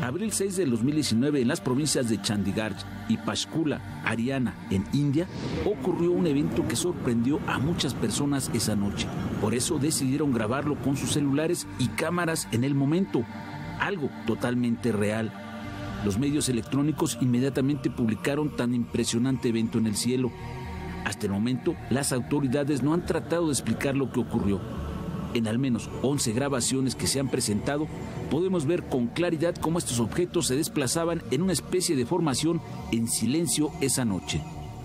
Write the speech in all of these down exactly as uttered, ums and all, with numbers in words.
abril seis de dos mil diecinueve, en las provincias de Chandigarh y Panchkula, Haryana, en India, ocurrió un evento que sorprendió a muchas personas esa noche. Por eso decidieron grabarlo con sus celulares y cámaras en el momento, algo totalmente real. Los medios electrónicos inmediatamente publicaron tan impresionante evento en el cielo. Hasta el momento, las autoridades no han tratado de explicar lo que ocurrió. En al menos once grabaciones que se han presentado, podemos ver con claridad cómo estos objetos se desplazaban en una especie de formación en silencio esa noche.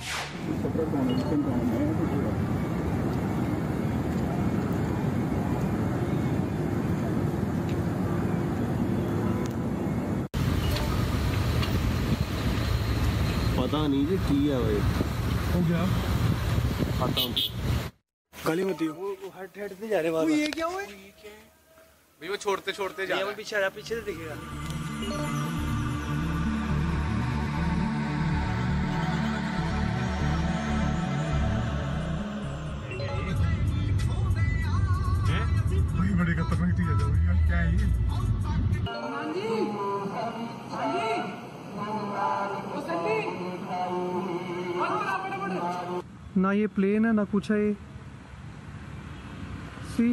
पता नहीं जी किया भाई हो गया खत्म काली होती है वो हट हट से जा रहे बाबा ये क्या हुआ भाई वो छोड़ते छोड़ते जा रहा है पीछे आ पीछे से दिखेगा बड़ी बड़ी खतरनाक चीज है भैया क्या है ये ना ये प्लेन है ना कुछ है ये सी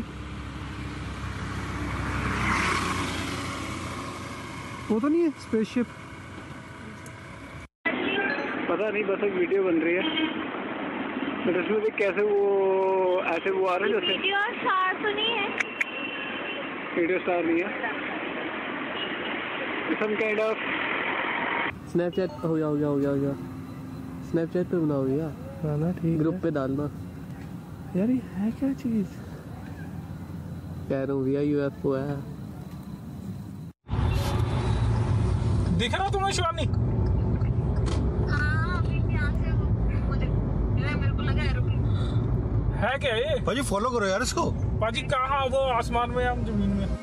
वो तो नहीं है स्पेसशिप पता नहीं बस एक वीडियो बन रही है तो इसमें देख कैसे वो ऐसे वो आ रहे हैं जैसे वीडियो स्टार तो नहीं है वीडियो स्टार नहीं है सम काइंड ऑफ स्नैपचैट हो गया हो गया हो गया हो गया स्नैपचैट पे बनाओ भैया ना ठीक ग्रुप पे डालना यार ये है क्या चीज कह रहा हूँ भैया यूएफओ है दिख रहा तुम्हें शिवानी हाँ अभी यहाँ से मुझे मेरे को लगा एरोप्लेन है क्या ये भाजी फॉलो करो यार इसको पाजी कहाँ वो आसमान में हम जमीन में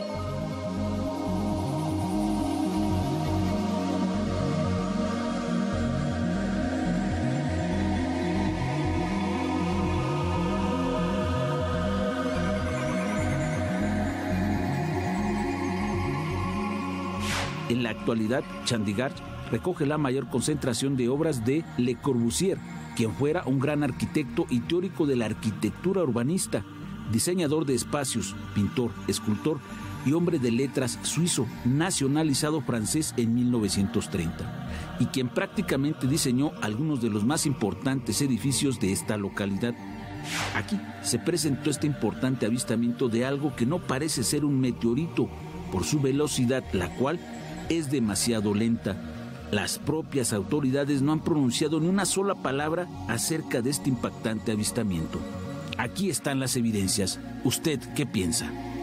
En la actualidad, Chandigarh recoge la mayor concentración de obras de Le Corbusier, quien fuera un gran arquitecto y teórico de la arquitectura urbanista, diseñador de espacios, pintor, escultor y hombre de letras suizo, nacionalizado francés en mil novecientos treinta, y quien prácticamente diseñó algunos de los más importantes edificios de esta localidad. Aquí se presentó este importante avistamiento de algo que no parece ser un meteorito por su velocidad, la cual es demasiado lenta. Las propias autoridades no han pronunciado ni una sola palabra acerca de este impactante avistamiento. Aquí están las evidencias. ¿Usted qué piensa?